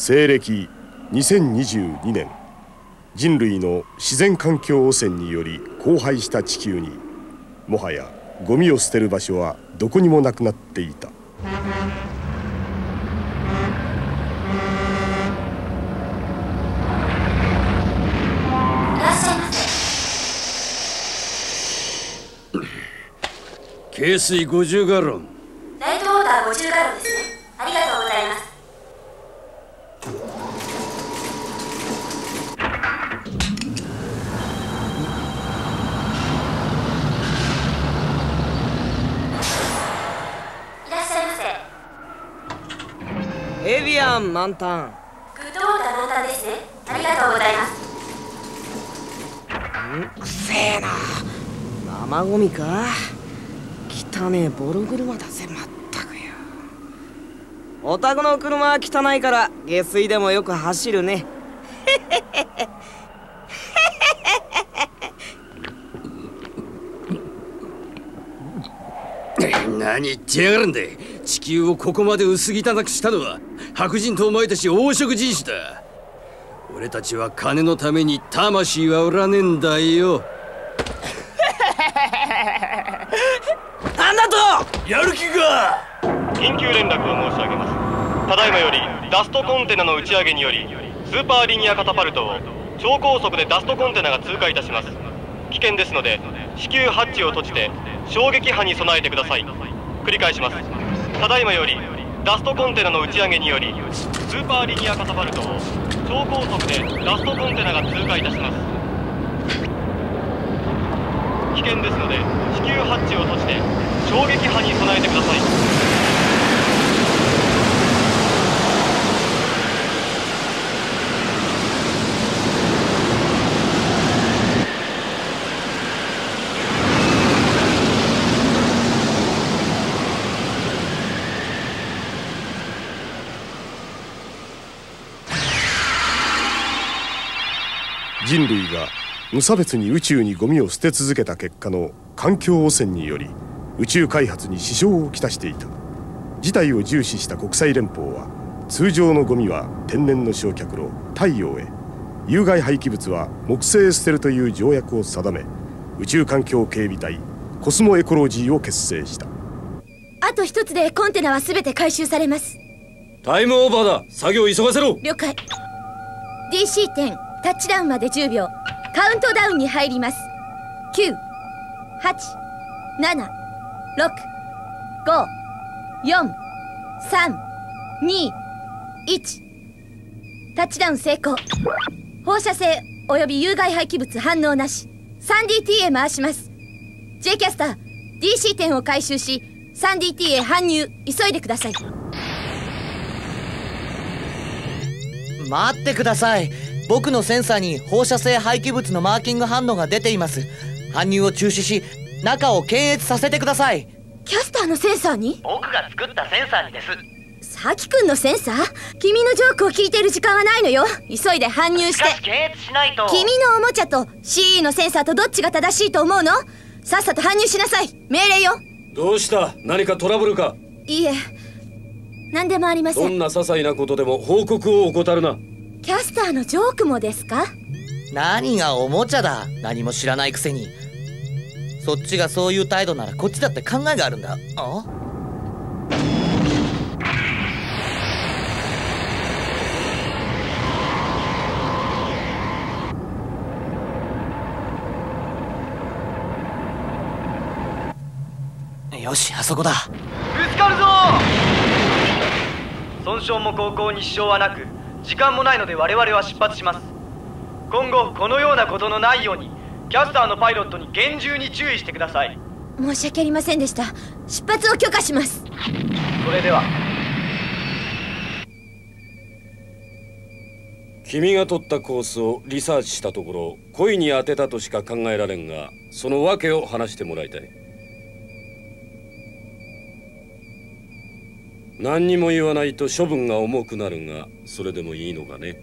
西暦2022年、人類の自然環境汚染により荒廃した地球に、もはやゴミを捨てる場所はどこにもなくなっていた。 軽水50ガロン。 ライトオーダー50ガロンですね。ありがとうございます。いらっしゃいませ。 エビアン満タン。 グッドオーダー満タンですね。ありがとうございます。 くせえな。生ゴミか。汚ねえボロ車だぜ、まったくよ。お宅の車は汚いから下水でもよく走るね。 何言ってやがるんだ。地球をここまで薄汚くしたのは白人とお前たち黄色人種だ。俺たちは金のために魂は売らねえんだよ。 なんだとやる気が。 緊急連絡を申し上げます。ただいまよりダストコンテナの打ち上げによりスーパーリニアカタパルトを超高速でダストコンテナが通過いたします。危険ですので至急ハッチを閉じて衝撃波に備えてください。繰り返します。ただいまよりダストコンテナの打ち上げによりスーパーリニアカタパルトを超高速でダストコンテナが通過いたします。危険ですので至急ハッチを閉じて衝撃波に備えてください。 人類が無差別に宇宙にゴミを捨て続けた結果の環境汚染により宇宙開発に支障をきたしていた。事態を重視した国際連邦は、通常のゴミは天然の焼却炉太陽へ、有害廃棄物は木星へ捨てるという条約を定め、宇宙環境警備隊コスモエコロジーを結成した。 あと一つでコンテナは全て回収されます。 タイムオーバーだ。作業急がせろ。 了解。 DC10 タッチダウンまで10秒。カウントダウンに入ります。9、8、7、6、5、4、3、2、1。タッチダウン成功。放射性および有害廃棄物反応なし。 3DT へ回します。 J キャスター DC10 を回収し 3DT へ搬入急いでください。 待ってください。僕のセンサーに放射性廃棄物のマーキング反応が出ています。搬入を中止し中を検閲させてください。 キャスターのセンサーに？ 僕が作ったセンサーにです。 サキ君のセンサー？君のジョークを聞いている時間はないのよ。急いで搬入して。 しかし検閲しないと。 君のおもちゃと CE のセンサーとどっちが正しいと思うの？さっさと搬入しなさい。命令よ。 どうした？何かトラブルか？ いいえ、何でもありません。 どんな些細なことでも報告を怠るな。 キャスターのジョークもですか？ 何がおもちゃだ。何も知らないくせに。そっちがそういう態度ならこっちだって考えがあるんだ。あ？よし、あそこだ。 ぶつかるぞ。損傷も航行に支障はなく時間もないので我々は出発します。今後このようなことのないようにキャスターのパイロットに厳重に注意してください。 申し訳ありませんでした。出発を許可します。 それでは。 君が取ったコースをリサーチしたところ故意に当てたとしか考えられんが、その訳を話してもらいたい。何にも言わないと処分が重くなるが、それでもいいのかね。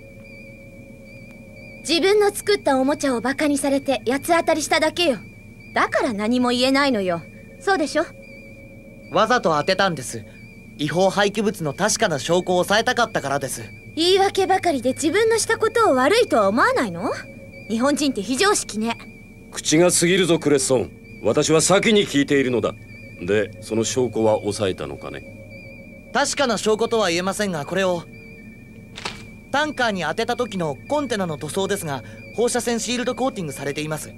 自分の作ったおもちゃをバカにされて八つ当たりしただけよ。だから何も言えないのよ。そうでしょ？ わざと当てたんです。違法廃棄物の確かな証拠を抑えたかったからです。 言い訳ばかりで自分のしたことを悪いとは思わないの？日本人って非常識ね。 口が過ぎるぞクレッソン。私は先に聞いているのだ。で、その証拠は抑えたのかね？ 確かな証拠とは言えませんが、これをタンカーに当てた時のコンテナの塗装ですが、放射線シールドコーティングされています。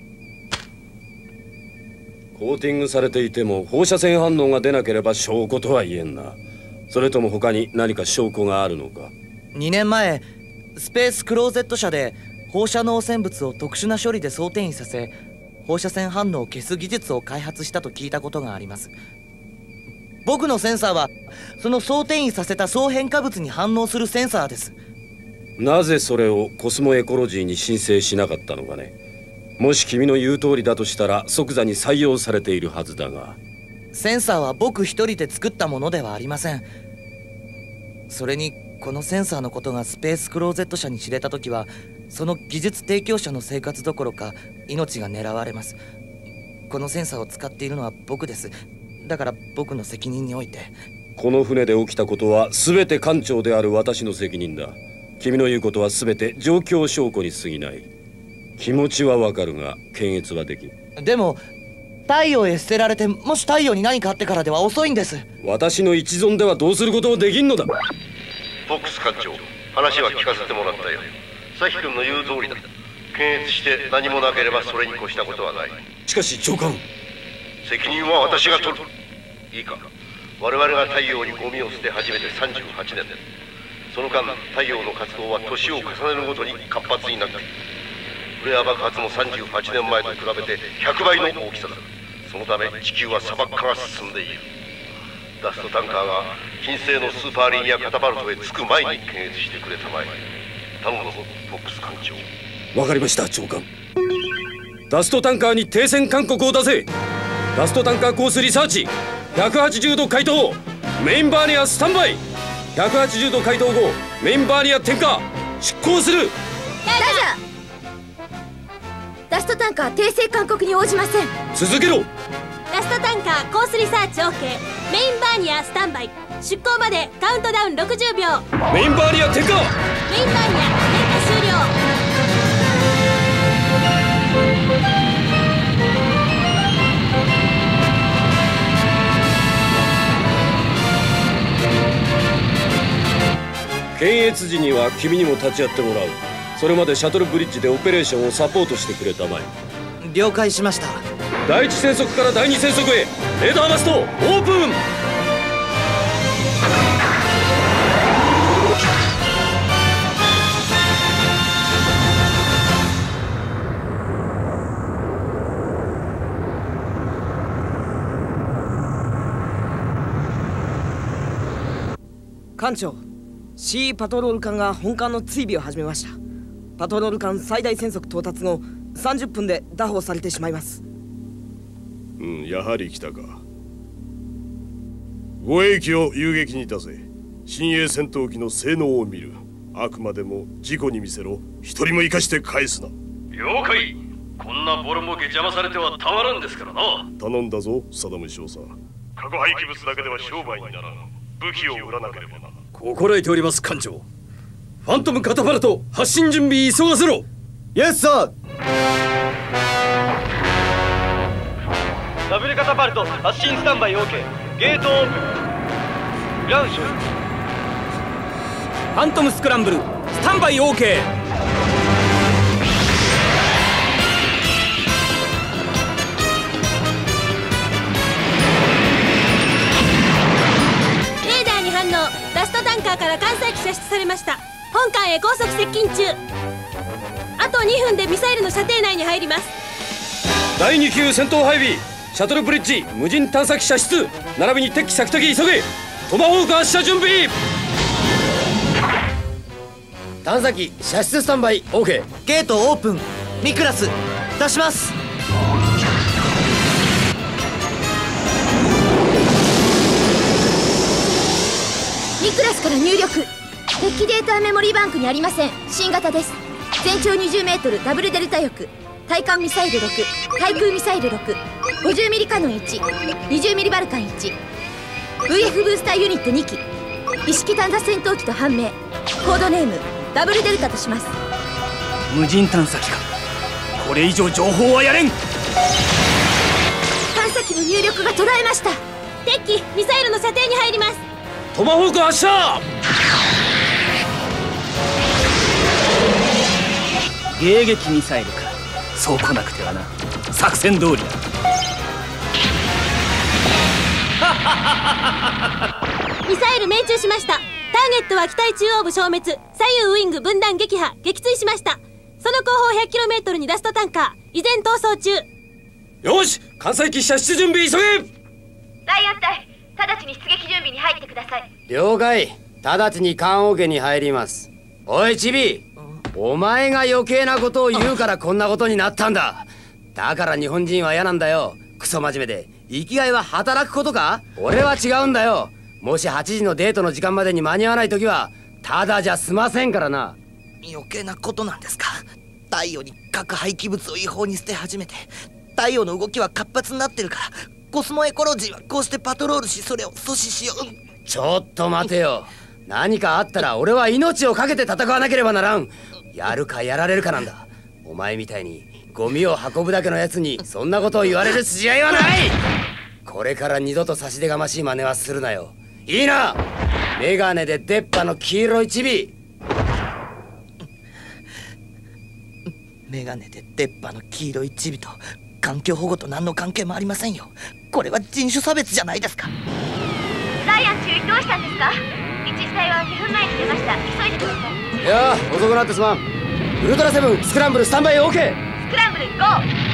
コーティングされていても放射線反応が出なければ証拠とは言えんな。それとも他に何か証拠があるのか？ 2年前スペースクローゼット社で放射能汚染物を特殊な処理で装填させ、放射線反応を消す技術を開発したと聞いたことがあります。僕のセンサーはその装填させた総変化物に反応するセンサーです。 なぜそれをコスモエコロジーに申請しなかったのかね？もし君の言う通りだとしたら即座に採用されているはずだが。 センサーは僕一人で作ったものではありません。それにこのセンサーのことがスペースクローゼット社に知れた時は、その技術提供者の生活どころか命が狙われます。このセンサーを使っているのは僕です。だから僕の責任において。 この船で起きたことは全て艦長である私の責任だ。君の言うことは全て状況証拠に過ぎない。気持ちはわかるが検閲はできん。 でも太陽へ捨てられて、もし太陽に何かあってからでは遅いんです。 私の一存ではどうすることもできんのだ。 フォックス艦長、話は聞かせてもらったよ。サヒ君の言う通りだ。検閲して何もなければそれに越したことはない。 しかし長官、 責任は私が取る。いいか、我々が太陽にゴミを捨て始めて38年。その間太陽の活動は年を重ねるごとに活発になっている。フレア爆発も38年前と比べて100倍の大きさだ。そのため地球は砂漠化が進んでいる。ダストタンカーが金星のスーパーリニアカタパルトへ着く前に検閲してくれたまえ。頼むぞフォックス艦長。 わかりました長官。ダストタンカーに停船勧告を出せ。ダストタンカーコースリサーチ180度回答。メインバーニアスタンバイ。180度回答後メインバーニア点火。出港する。 ラジャー。ダストタンカー訂正勧告に応じません。 続けろ。 ダストタンカーコースリサーチ OK。 メインバーニアスタンバイ。出港までカウントダウン60秒。 メインバーニア点火。 メインバーニア点火終了。 検閲時には君にも立ち会ってもらう。それまでシャトルブリッジでオペレーションをサポートしてくれたまえ。 了解しました。 第一戦速から第二戦速へレーダーマストオープン。 艦長、C パトロール艦が本艦の追尾を始めました。パトロール艦最大戦速到達後30分で拿捕されてしまいます。 やはり来たか。護衛機を遊撃に出せ。新鋭戦闘機の性能を見る。あくまでも事故に見せろ。一人も生かして返すな。 了解。こんなボロ儲け邪魔されてはたまらんですからな。 頼んだぞサダム少佐。 核廃棄物だけでは商売にならん。武器を売らなければな。 心得ております艦長。ファントムカタパルト発進準備急がせろ。 イエスサー。 ダブルカタパルト発進スタンバイ OK。 ゲートオープン。グラウンション。 ファントムスクランブルスタンバイ OK。 レーダーに反応。ダストタンカーから艦載機射出されました。本艦へ高速接近中。あと2分でミサイルの射程内に入ります。 第2級戦闘配備。シャトルブリッジ無人探査機射出。並びに敵機索敵急げ。トマホーク発射準備。 探査機射出スタンバイ OK。 ゲートオープン。ニクラス出します。 ニクラスから入力。鉄器データメモリーバンクにありません。新型です。全長20メートルダブルデルタ翼。対艦ミサイル6、対空ミサイル6、50ミリカノン1、20ミリバルカン1、VF ブースターユニット2機、 意識探査戦闘機と判明。コードネームダブルデルタとします。 無人探査機か。これ以上情報はやれん。 探査機の入力が途絶えました。 敵機ミサイルの射程に入ります。 トマホーク発射。 迎撃ミサイルか。そう来なくてはな。作戦通りだ。 ミサイル命中しました。ターゲットは機体中央部消滅、左右ウイング分断撃破、撃墜しました。その後方 100km にダストタンカー、依然逃走中。 よし、艦載機射出準備急げ。 ライアン隊、直ちに出撃準備に入ってください。 了解。直ちに艦桶に入ります。おいチビ、お前が余計なことを言うからこんなことになったんだ。だから日本人は嫌なんだよ。クソ真面目で生きがいは働くことか。俺は違うんだよ。もし8時のデートの時間までに間に合わない時はただじゃ済ませんからな。 余計なことなんですか。太陽に核廃棄物を違法に捨て始めて、太陽の動きは活発になってるから、コスモエコロジーはこうしてパトロールし、それを阻止しよう。 ちょっと待てよ。何かあったら俺は命を懸けて戦わなければならん。やるかやられるかなんだ。お前みたいにゴミを運ぶだけのやつにそんなことを言われる筋合いはない。これから二度と差し出がましい真似はするなよ。いいな。メガネで出っ歯の黄色いチビ。 メガネで出っ歯の黄色いチビと環境保護と何の関係もありませんよ。これは人種差別じゃないですか。 ライアン中尉どうしたんですか。一時隊は2分前に出ました。急いでください。 いやー、遅くなってすまん。ウルトラセブンスクランブルスタンバイ OK。 スクランブル GO。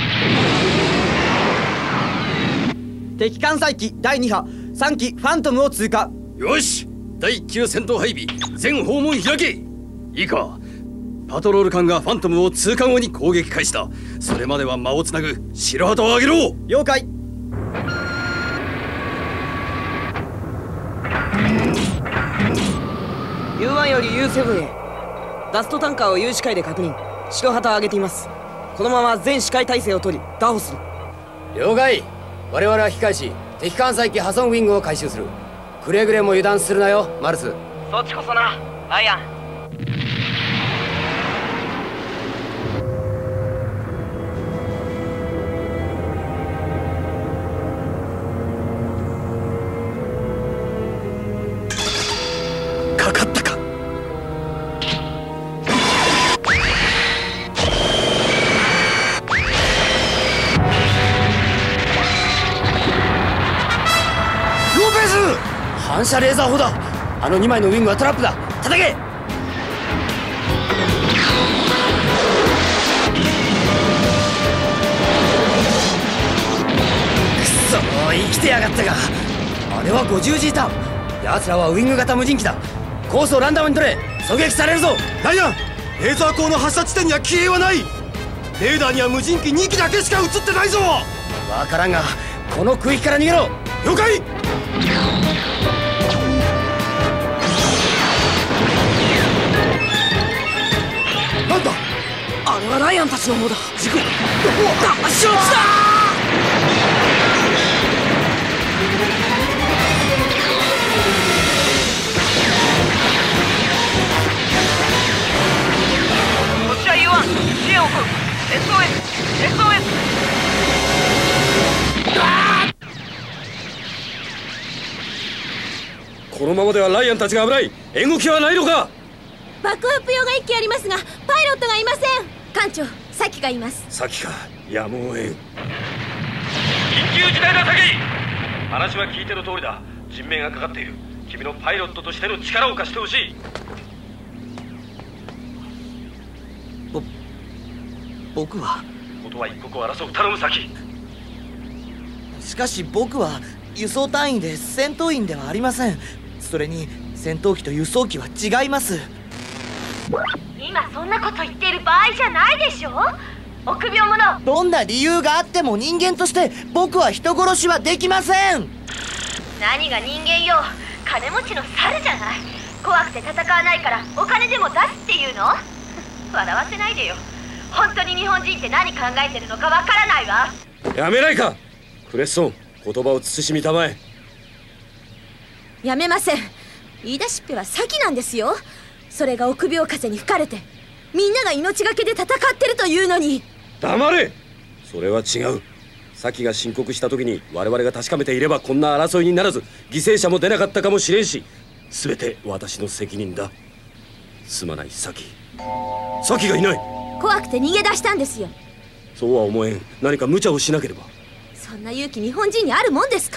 敵艦載機第2波3機ファントムを通過。 よし、第1級戦闘配備全訪問開け。いいか、パトロール艦がファントムを通過後に攻撃開始だ。それまでは間をつなぐ。白旗を上げろ。 了解。U1 より U7 へ。ダストタンカーを有視界で確認。白旗を上げています。このまま全視界態勢を取り打破する。 了解。我々は引き返し敵艦載機破損ウィングを回収する。くれぐれも油断するなよマルス。 そっちこそなライアン。 かかったか。 ロペス、反射レーザー砲だ。あの2枚のウィングはトラップだ。叩け。くそ、生きてやがったが。あれは50G ターン。奴らはウィング型無人機だ。コースをランダムに取れ。狙撃されるぞ。 ライアン、レーザー光の発射地点には機影はない。レーダーには無人機2機だけしか映ってないぞ。 わからんがこの区域から逃げろ。 了解。なんだ。 あれはライアンたちの方だ。事故だ。承知だ。こちら U1 支援を送る。 SOS。 このままではライアンたちが危ない。援護機はないのか。 バックアップ用が1機ありますがパイロットがいません。 艦長、サキがいます。 サキか。やむを得ん。 緊急事態だサキ。話は聞いての通りだ。人命がかかっている。君のパイロットとしての力を貸してほしい。 僕はことは一刻を争う。頼むサキ。 しかし僕は輸送隊員で戦闘員ではありません。それに戦闘機と輸送機は違います。 今そんなこと言ってる場合じゃないでしょ。臆病者。 どんな理由があっても人間として僕は人殺しはできません。 何が人間よ。金持ちの猿じゃない。怖くて戦わないからお金でも出すっていうの。笑わせないでよ。本当に日本人って何考えてるのかわからないわ。 やめないかクレッソン。言葉を慎みたまえ。 やめません。 言い出しっぺはサキなんですよ。それが臆病風に吹かれてみんなが命がけで戦ってるというのに。 黙れ。それは違う。サキが申告した時に我々が確かめていればこんな争いにならず犠牲者も出なかったかもしれんし、全て私の責任だ。すまないサキ。サキがいない。 怖くて逃げ出したんですよ。 そうは思えん。何か無茶をしなければ。 そんな勇気日本人にあるもんですか。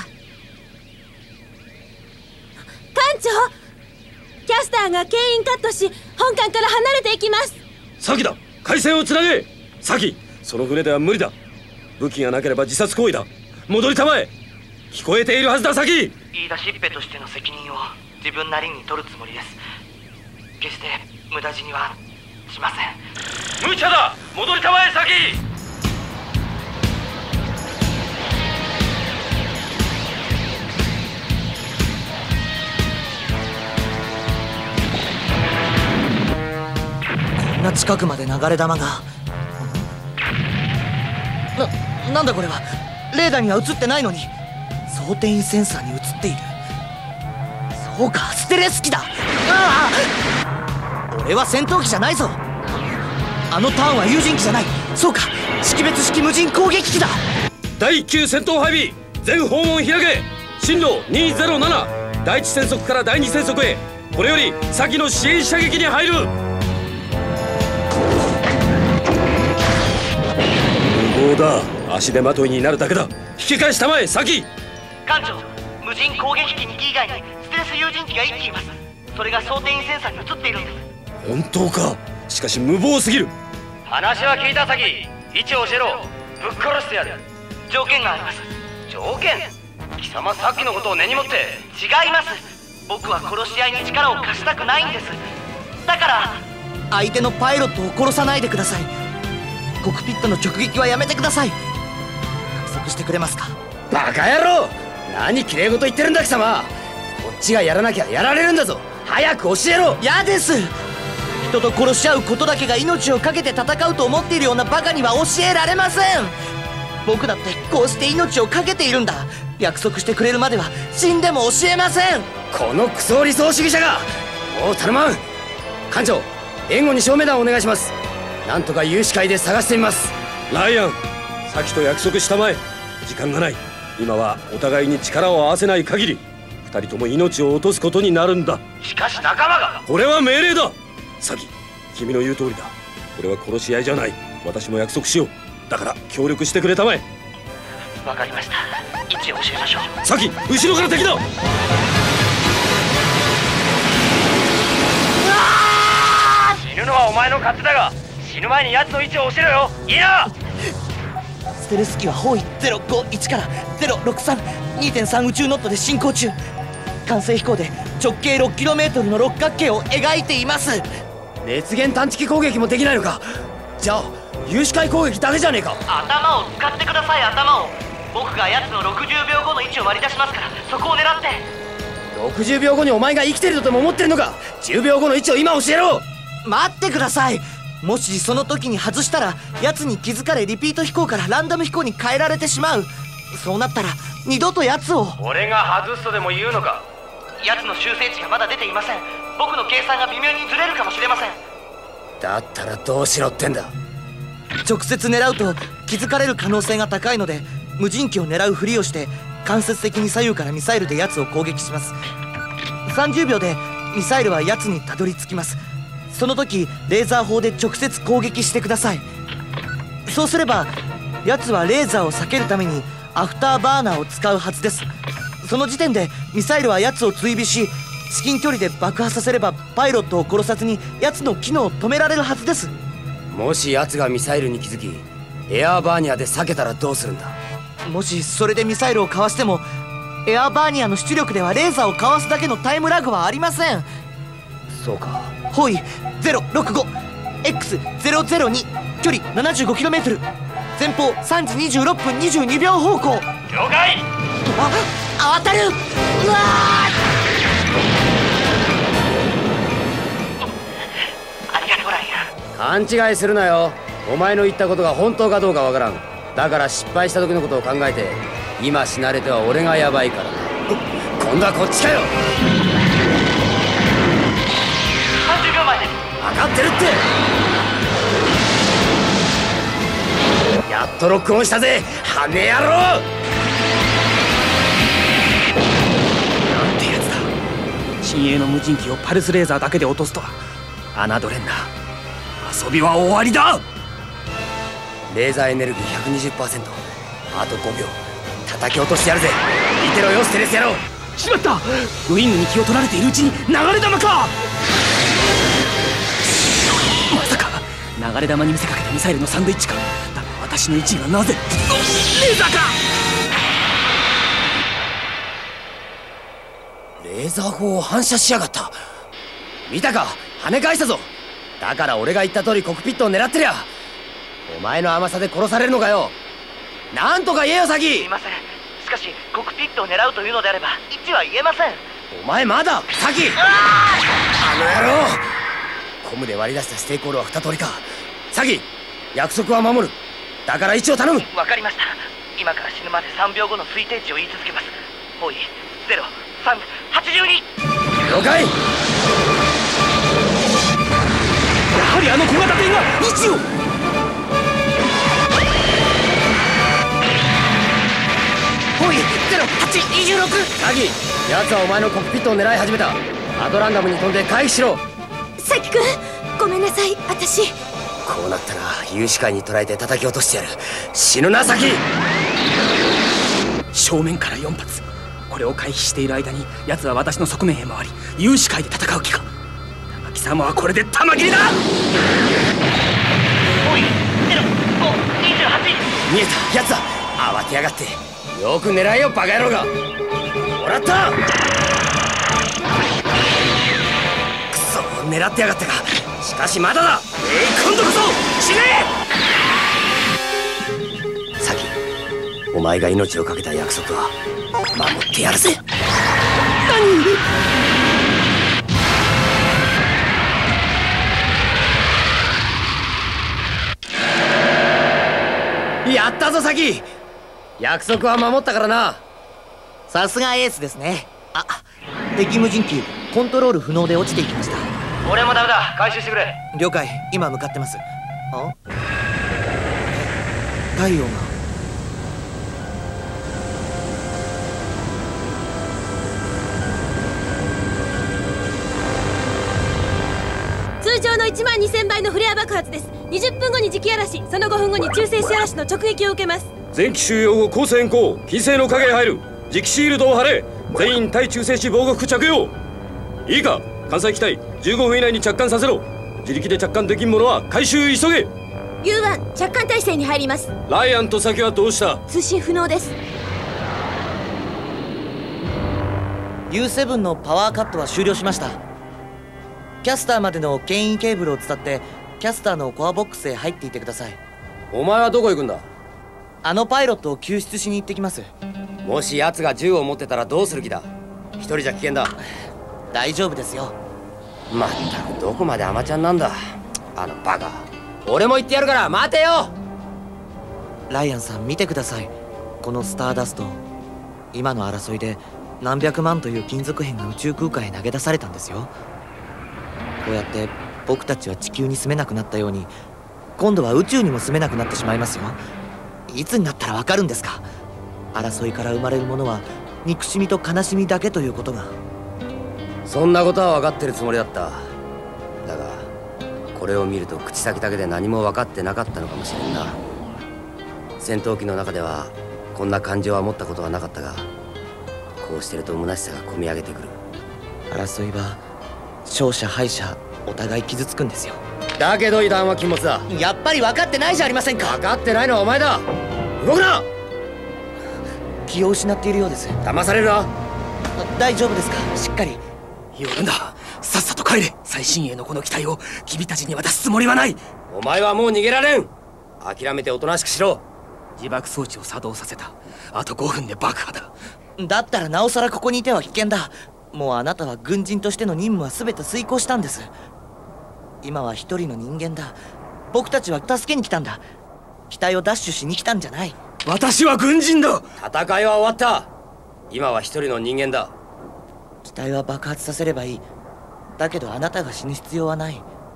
艦長、キャスターが牽引カットし本艦から離れていきます。 サキだ。回線をつなげ。サキ、その船では無理だ。武器がなければ自殺行為だ。戻りたまえ。聞こえているはずだサキ。 言い出しっぺとしての責任を自分なりに取るつもりです。決して無駄死にはしません。 無茶だ。戻りたまえサキ。 こんな近くまで流れ弾が。なんだこれは。レーダーには映ってないのに装填員センサーに映っている。そうか、ステレス機だ。ああ、俺は戦闘機じゃないぞ。あのターンは有人機じゃない。そうか、識別式無人攻撃機だ。 第1級戦闘配備全訪問開け。進路207、第1戦速から第2戦速へ。これより先の支援射撃に入る。無謀だ。足手まといになるだけだ。引き返したまえサキ。 艦長、無人攻撃機2機以外にステルス有人機が1機います。それが装填員センサーに映っているんです。 本当か。しかし無謀すぎる。 話は聞いたサキ。位置を教えろ。ぶっ殺してやる。条件があります。条件？貴様さっきのことを根に持って。違います。僕は殺し合いに力を貸したくないんです。だから相手のパイロットを殺さないでください。コックピットの直撃はやめてください。約束してくれますか。 バカ野郎、何きれい事言ってるんだ貴様。こっちがやらなきゃやられるんだぞ。早く教えろ。 嫌です。人と殺し合うことだけが命を懸けて戦うと思っているようなバカには教えられません。僕だってこうして命を懸けているんだ。約束してくれるまでは死んでも教えません。 このクソ理想主義者が。もう頼まん。艦長、援護に照明弾をお願いします。なんとか有志会で探してみます。 ライアン、サキと約束したまえ。時間がない。今はお互いに力を合わせない限り二人とも命を落とすことになるんだ。 しかし仲間が。 これは命令だ。サキ、君の言う通りだ。これは殺し合いじゃない。私も約束しよう。だから協力してくれたまえ。 わかりました。位置を教えましょう。 サキ、後ろから敵だ。 死ぬのはお前の勝手だが、死ぬ前に奴の位置を教えろよ。いいな。 ステルス機は方位051から 063、2.3 宇宙ノットで進行中。完成飛行で直径 6km の六角形を描いています。 熱源探知機攻撃もできないのか。じゃあ有志会攻撃だけじゃねえか。 頭を使ってください。頭を。僕が奴の60秒後の位置を割り出しますから、そこを狙って。 60秒後にお前が生きてるとでも思ってるのか。10秒後の位置を今教えろ。 待ってください。もしその時に外したら奴に気づかれリピート飛行からランダム飛行に変えられてしまう。そうなったら二度と奴を。 俺が外すとでも言うのか。奴の修正値がまだ出ていません。僕の計算が微妙にずれるかもしれません。 だったらどうしろってんだ。 直接狙うと気づかれる可能性が高いので、無人機を狙うふりをして間接的に左右からミサイルで奴を攻撃します。30秒でミサイルは奴にたどり着きます。その時レーザー砲で直接攻撃してください。そうすれば奴はレーザーを避けるためにアフターバーナーを使うはずです。その時点でミサイルは奴を追尾し、至近距離で爆破させればパイロットを殺さずに奴の機能を止められるはずです。 もし奴がミサイルに気づきエアーバーニアで避けたらどうするんだ。 もしそれでミサイルをかわしてもエアーバーニアの出力ではレーザーをかわすだけのタイムラグはありません。 そうか。 方位 065X002、距離 75km、 前方3時26分22秒方向。 了解。 当たる。うわありがとうライアン。勘違いするなよ。お前の言ったことが本当かどうかわからん。だから失敗した時のことを考えて、今死なれては俺がヤバいから。今度はこっちかよ。 かってるって。やっとロックオンしたぜ羽野郎。 なんてやつだ。親衛の無人機をパルスレーザーだけで落とすとは侮れんな。遊びは終わりだ。 レーザーエネルギー 120%。 あと5秒叩き落としてやるぜ。見てろよステレス野郎。 しまった。ウイングに気を取られているうちに流れ弾か。まさか流れ弾に見せかけたミサイルのサンドイッチか。だが私の1位はなぜレーザーか。 レーザー砲を反射しやがった。見たか、跳ね返したぞ。だから俺が言った通りコックピットを狙ってりゃお前の甘さで殺されるのかよ。なんとか言えよサギ。 すいません。しかしコックピットを狙うというのであれば位置は言えません。 お前まだサギ。あの野郎。コムで割り出したステークホールは2通りか。サギ、約束は守る。だから位置を頼む。 わかりました。今から死ぬまで3秒後の推定値を言い続けます。方位0382。 了解。 やはりあの小型艇が位置を。 方位0826。サギ、奴はお前のコックピットを狙い始めた。アドランダムに飛んで回避しろ。 サキ君、ごめんなさい。私こうなったら有志会に捕らえて叩き落としてやる。死ぬなサギ。 正面から4発。これを回避している間に奴は私の側面へ回り有志会で戦う気か。だが貴様はこれで玉切りだ。 方位0528。 見えた。奴は慌てやがって。よく狙えよバカ野郎が。もらった。くそ狙ってやがったが、しかしまだだ。今度こそ死ね。サキ、お前が命を懸けた約束は守ってやるぜ。何？やったぞサキ。約束は守ったからな。 さすがエースですね。あ、敵無人機コントロール不能で落ちていきました。 俺もダメだ。回収してくれ。 了解。今向かってます。あ、太陽が通常の12000倍のフレア爆発です。20分後に磁気嵐、その5分後に中性子嵐の直撃を受けます。 前期収容後コース変更。金星の影へ入る。磁気シールドを貼れ。全員対中性子防護服着用。いいか、艦載機体15分以内に着艦させろ。自力で着艦できん者は回収急げ。 U1 着艦態勢に入ります。 ライアンと先はどうした？ 通信不能です。 U7 のパワーカットは終了しました。キャスターまでの牽引ケーブルを伝ってキャスターのコアボックスへ入っていてください。 お前はどこ行くんだ？ あのパイロットを救出しに行ってきます。 もし奴が銃を持ってたらどうする気だ？一人じゃ危険だ。 大丈夫ですよ。 まったくどこまでアマちゃんなんだあのバカ。俺も言ってやるから待てよ。 ライアンさん見てください。このスターダスト、今の争いで何百万という金属片が宇宙空間へ投げ出されたんですよ。こうやって僕たちは地球に住めなくなったように、今度は宇宙にも住めなくなってしまいますよ。いつになったらわかるんですか？争いから生まれるものは憎しみと悲しみだけということが。 そんなことは分かってるつもりだった。だがこれを見ると口先だけで何も分かってなかったのかもしれんな。戦闘機の中ではこんな感情は持ったことはなかったが、こうしてると虚しさがこみ上げてくる。 争いは勝者敗者お互い傷つくんですよ。 だけど油断は禁物だ。 やっぱり分かってないじゃありませんか。 分かってないのはお前だ。動くな。 気を失っているようです。 騙されるな。 大丈夫ですか？しっかり。 夜だ。さっさと帰れ。最新鋭のこの機体を君たちに渡すつもりはない。 お前はもう逃げられん。諦めておとなしくしろ。 自爆装置を作動させた。あと5分で爆破だ。 だったらなおさらここにいては危険だ。もうあなたは軍人としての任務は全て遂行したんです。今は一人の人間だ。僕たちは助けに来たんだ。機体を奪取しに来たんじゃない。 私は軍人だ。 戦いは終わった。今は一人の人間だ。 機体は爆発させればいい。だけどあなたが死ぬ必要はない。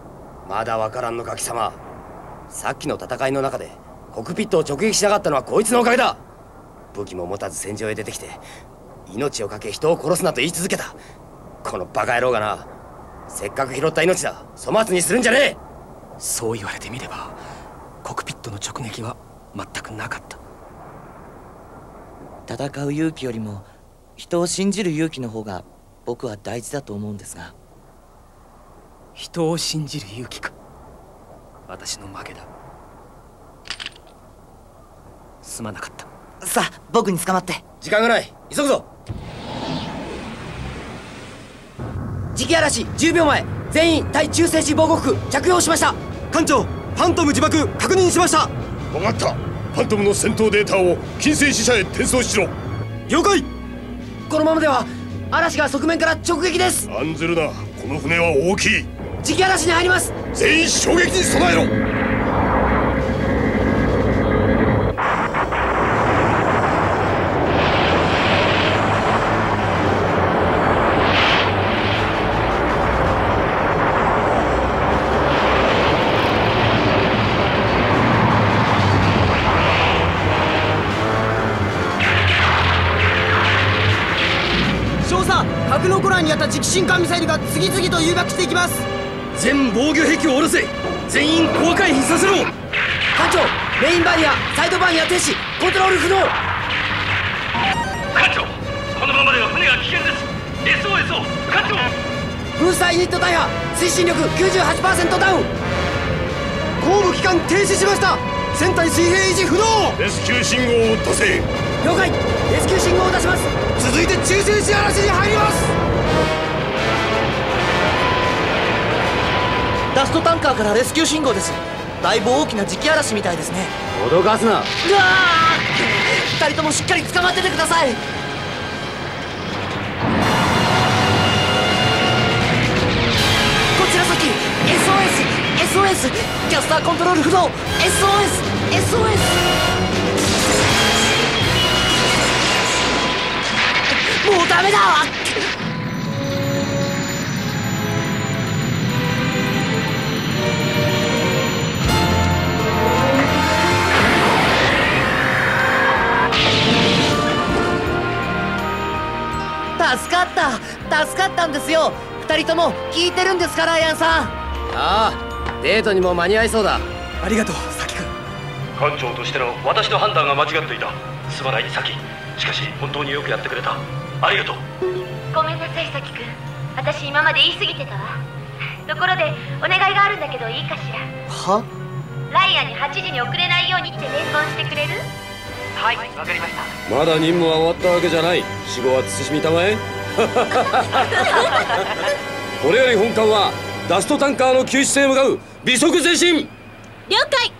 まだわからんのか貴様。さっきの戦いの中でコックピットを直撃しなかったのはこいつのおかげだ。武器も持たず戦場へ出てきて命を懸け人を殺すなと言い続けたこのバカ野郎がな。せっかく拾った命だ、粗末にするんじゃねえ。 そう言われてみればコックピットの直撃は全くなかった。 戦う勇気よりも人を信じる勇気の方が僕は大事だと思うんですが。 人を信じる勇気か。私の負けだ。すまなかった。 さあ僕に捕まって。 時間がない、急ぐぞ。磁気嵐10秒前、全員対中性子防護服着用しました。 艦長、ファントム自爆確認しました。 分かった。ファントムの戦闘データを近世死者へ転送しろ。 了解。 このままでは嵐が側面から直撃です。 案ずるな、この船は大きい。 磁気嵐に入ります。 全員衝撃に備えろ。 格納庫内にあった磁気信管ミサイルが次々と誘爆していきます。 全防御壁を下ろせ。全員コア回避させろ。 艦長、メインバリアサイドバリア停止、コントロール不能。 艦長、このままでは船が危険です。 SOS を。艦長、 ブースターユニット大破、推進力 98% ダウン。 後部機関停止しました。船体水平維持不能。 レスキュー信号を出せ。 了解。レスキュー信号を出します。 続いて中性子嵐に入ります。 ダストタンカーからレスキュー信号です。だいぶ大きな磁気嵐みたいですね。 脅かすな。 うわー、2人ともしっかり捕まっててください。こちら先 SOS キャスターコントロール不動。 SOS もうダメだ。助かったんですよ。2人とも聞いてるんですから、ヤンさん。 ああ、デートにも間に合いそうだ。 ありがとう、サキ君。 艦長としての私の判断が間違っていた。すまないサキ。しかし本当によくやってくれた。ありがとう。 ごめんなさい、サキ君。私今まで言い過ぎてたわ。ところでお願いがあるんだけどいいかしら。 は？ ライアンに8時に遅れないようにって伝言してくれる？ はい、わかりました。 まだ任務は終わったわけじゃない。死後は慎みたまえ。これより本艦はダストタンカーの救出へ向かう。微速前進。 了解。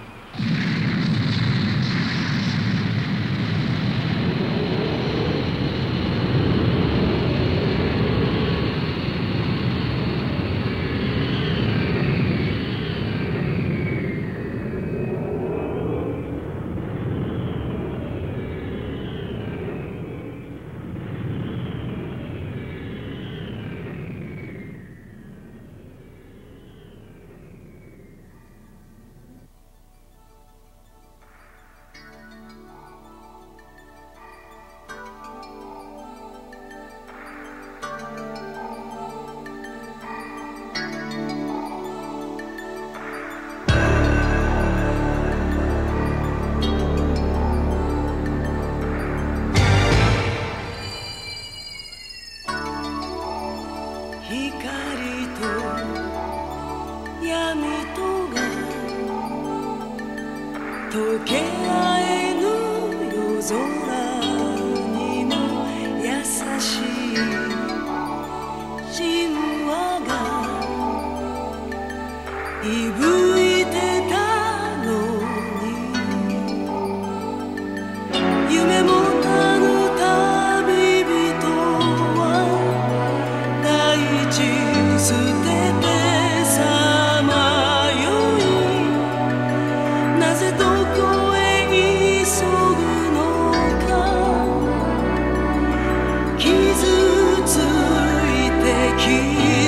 溶け合えぬ夜空にも優しい神話が息吹いてたのに、夢もたぬ旅人は大地捨ててさまよい、なぜどこへ急ぐのか、傷ついて消え